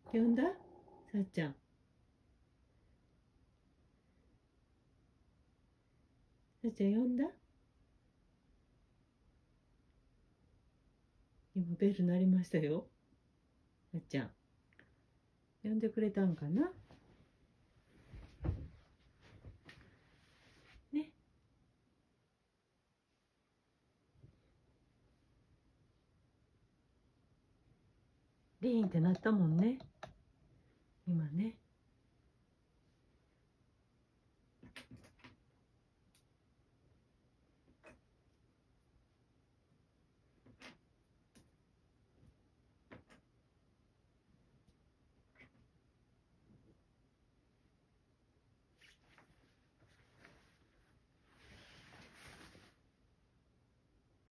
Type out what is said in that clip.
呼んだ？さっちゃん。さっちゃん呼んだ？今ベル鳴りましたよ。さっちゃん。呼んでくれたんかな？ね。リーンってなったもんね。今ね。